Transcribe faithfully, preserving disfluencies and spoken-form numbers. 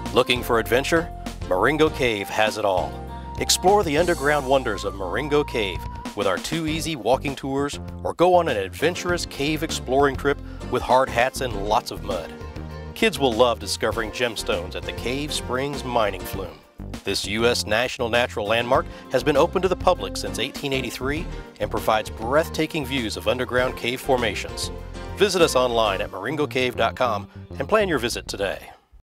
Looking for adventure? Marengo Cave has it all. Explore the underground wonders of Marengo Cave with our two easy walking tours, or go on an adventurous cave exploring trip with hard hats and lots of mud. Kids will love discovering gemstones at the Cave Springs mining flume. This U S National Natural Landmark has been open to the public since eighteen eighty-three and provides breathtaking views of underground cave formations. Visit us online at Marengo Cave dot com and plan your visit today.